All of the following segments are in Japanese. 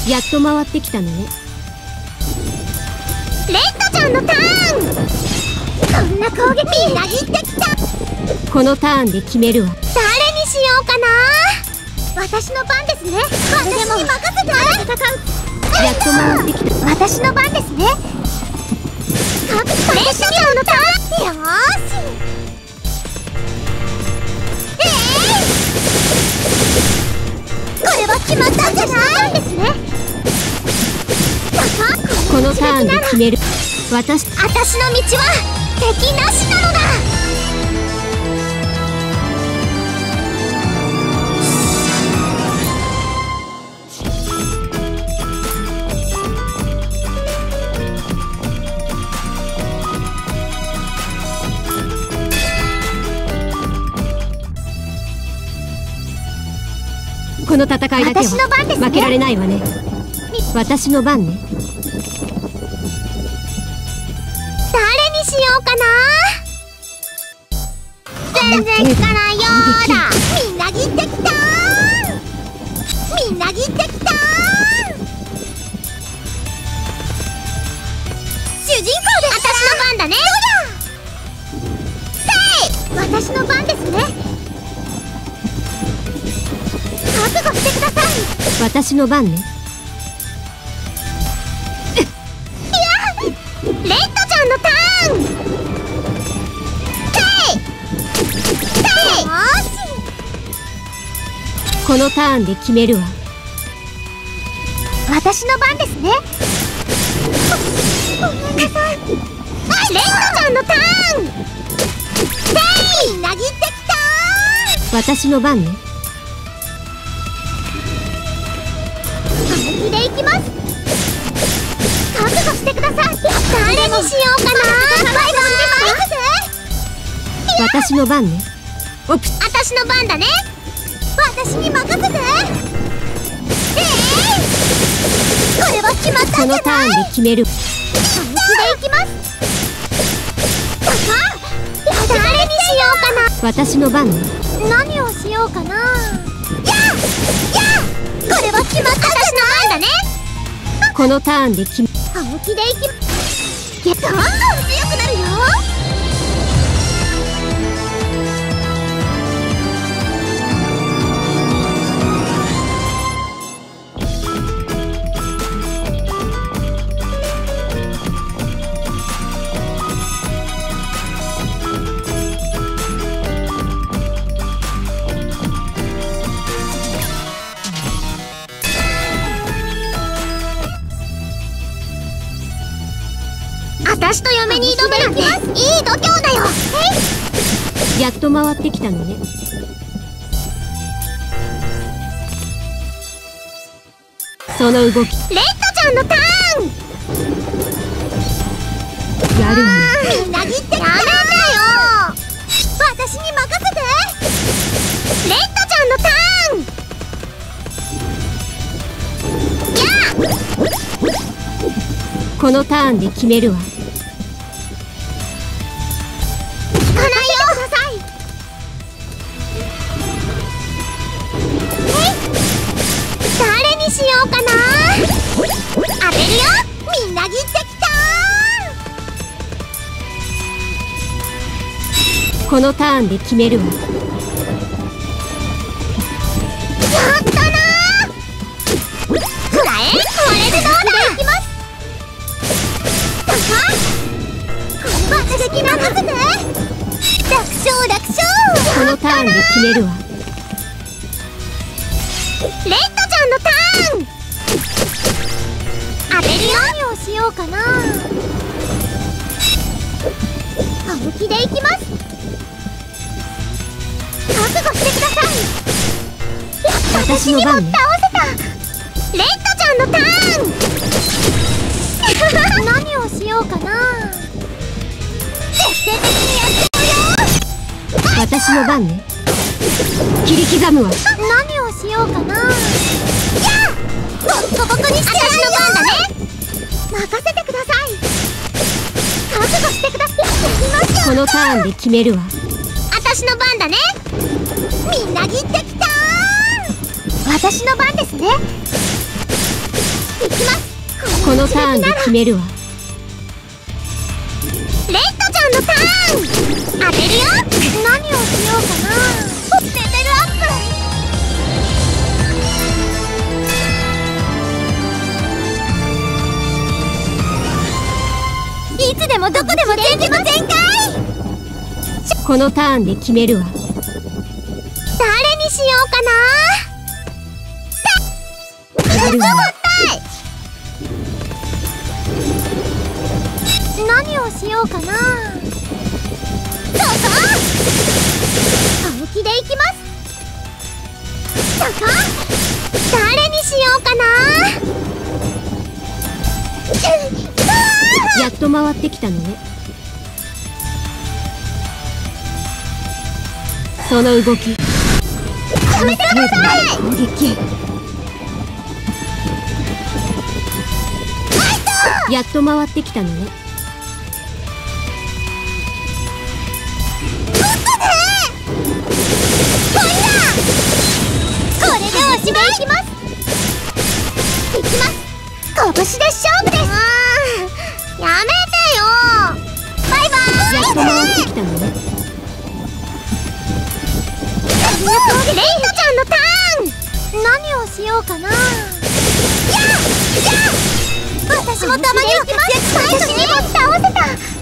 やっと回ってきたのね。 レッドちゃんのターン。こんな攻撃みなぎってきた。 このターンで決めるわ。 誰にしようかな。私の番ですね。私に任せて。戦う。 やっと回ってきた。 私の番ですね。レッドちゃんのターン。よーし。これは決まったんじゃないですね。 このターンで決める。私の道は敵なしなのだ。 この戦いだけは負けられないわね。私の番ね。 誰にしようかな。全然効かないよーだ。みなぎってきたー。みなぎってきたー。主人公で私の番だね。私の番ですね。覚悟してください。 私の番ね。 レッドちゃんのターン。 このターンで決めるわ。 私の番ですね。ごめんなさい。レッドちゃんのターン。みなぎってきたー。 私の番ね。 本気でいきます。覚悟してください。誰にしようかな。 私の番ね。オプス。 私の番だね。私に任せて。これは決まったんじゃない。 このターンで決める。 本気でいきます。誰にしようかな。 私の番ね。 何をしようかな。これは決まった。私の番だね。 このターンで決め。 本気でいきます。どんどん強くなるよ。私と嫁に挑むなんていい度胸だよ。 やっと回ってきたのね。その動き。 レッドちゃんのターン。 やるわね。 みなぎってきた。やめてよ。私に任せて。レッドちゃんのターン。 このターンで決めるわ。 誰にしようかな。当てるよ。みなぎってきた。 このターンで決めるわ。 やったなー。くらえ。これでどうだ。いきます。私に任せて。楽勝楽勝。 このターンで決めるわ。 レッドちゃんのターン。当てるよ。何をしようかな。本気でいきます。覚悟してください。 私の番ね。 倒せた。レッドちゃんのターン。何をしようかな。徹底的にやってみよう。 私の番ね。切り刻むわ。 何をしようかな。ボッコボコにしてやるよ。私の番だね。任せてください。覚悟してください。 このターンで決めるわ。 私の番だね。みなぎってきたー。私の番ですね。 いきます。 このターンで決めるわ。 レッドちゃんのターン当てるよ。何をしようかな。レベルアップ。いつでもどこでも全力全開。 このターンで決めるわ。 誰にしようかな。 やるわ。 何をしようかな。そうそう、本気でいきます。そこ、誰にしようかな。 やっと回ってきたのね。その動き。 やめてください。 攻撃。やっと回ってきたのね。 これでおしまい。いきます。拳で勝負です。やめてよ。バイバイ。 やっと回ってきたのね。 レイトちゃんのターン。何をしようかな。私もたまには活躍最初にも倒せた。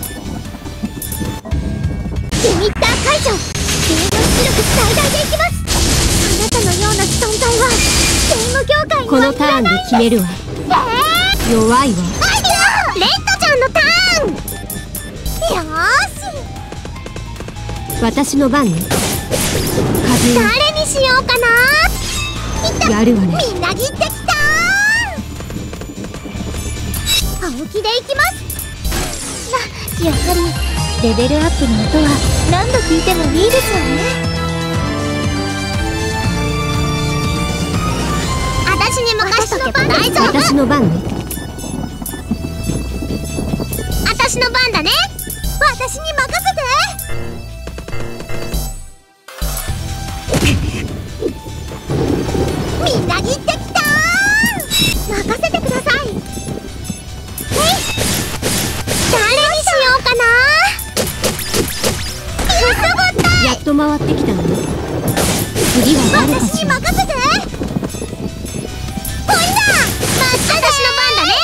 リミッター解除。ゲーム出力最大でいきます。あなたのような存在はゲーム業界にこのターンで決めるわ。弱いわ。 レッドちゃんのターン。よーし、 私の番ね。風誰にしようかな。 やるわね。 みんな切ってきた。本気でいきます。やはりレベルアップの音は何度聞いてもいいですわね。私に任しとけば大丈夫。 私の番ね。 私の番だね。私に任せて。みんな切ってきた。任せてください。誰にしようかな。 やっと回ってきたのね。次は誰かしら。 私に任せて。ポインだ。私の番だね。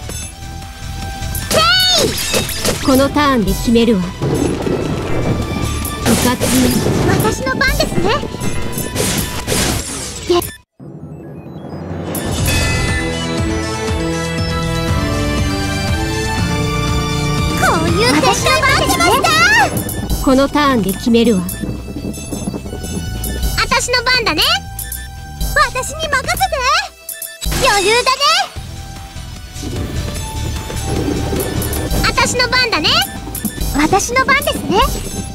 このターンで決めるわ。うかつね。 私の番ですね。こういう手が待ってました。 このターンで決めるわ。 私の番だね。私に任せて。余裕だね。私の番だね。私の番ですね。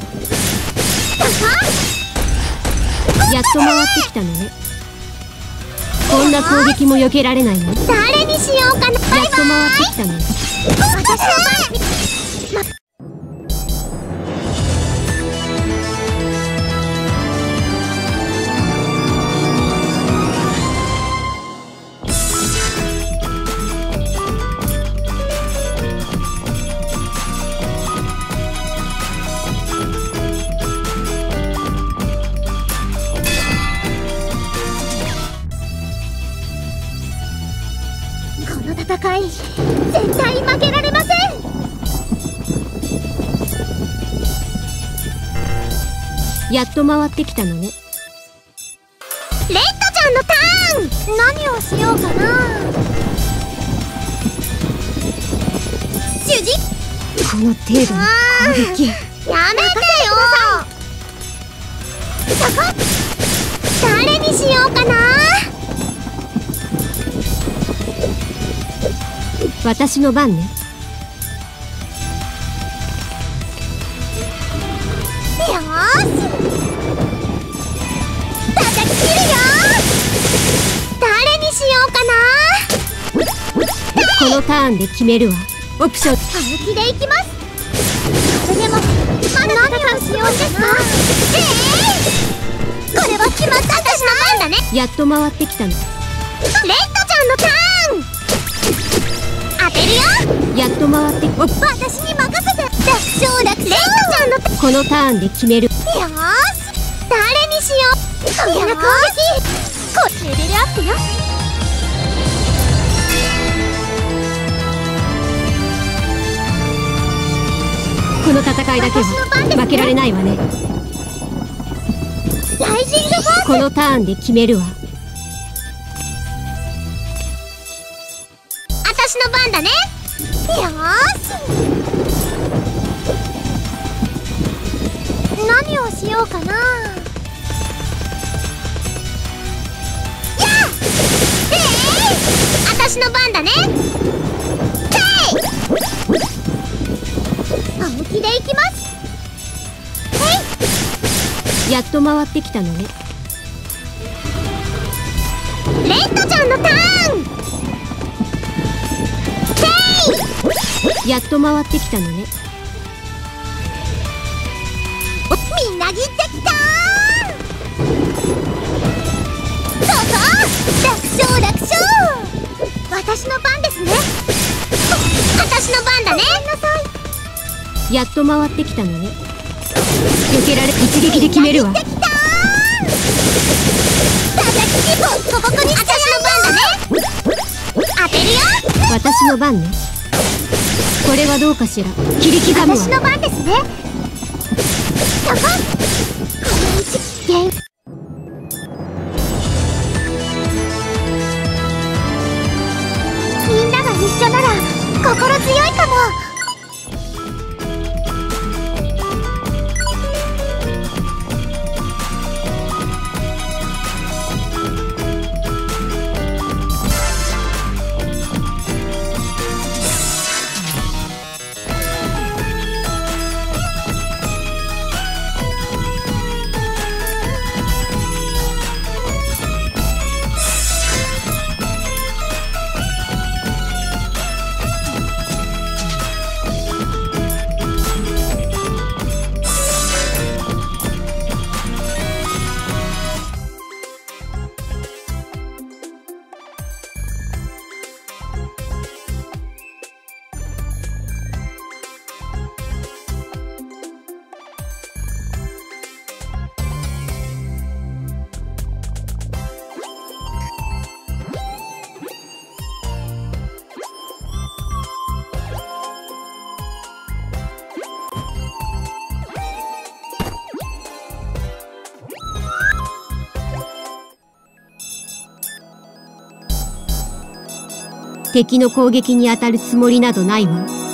やっと回ってきたのね。こんな攻撃も避けられないの。 誰にしようかな。 やっと回ってきたのね。 私の番。この戦い絶対負けられません。 やっと回ってきたのね。 レッドちゃんのターン。何をしようかな。主人、 この程度の攻撃。 やめてよ。そこ、誰にしようかな。 私の番ね。 よーし、叩き切るよ。誰にしようかな。 このターンで決めるわ。オプション。 本気でいきます。それでもまだ何をしようですか。これは決まった。私の番だね。 やっと回ってきたの。 レッドちゃんのターン。 るよ。 やっと回って私に任せて。楽勝楽勝。レイトちゃんのこのターンで決める。 よーし、誰にしよう。こんな攻撃レベルアップよ。 この戦いだけは負けられないわね。 ライジングフォース。 このターンで決めるわ。 私の番だね。よーし、何をしようかな。私の番だね。本気でいきます。 やっと回ってきたのね。 レッドちゃんのターン。 やっと回ってきたのね。 みんなぎってきたー。そうそう、楽勝楽勝。私の番ですね。私の番だね。ごめんなさい。 やっと回ってきたのね。避けられ、一撃で決めるわ。 叩きボッコボコにしてやるよ。私の番だね。当てるよ。 私の番ね。これはどうかしら。切り刻むわ。 私の番ですね。そこ、この位置危険。みんなが一緒なら心強いかも。 敵の攻撃に当たるつもりなどないわ。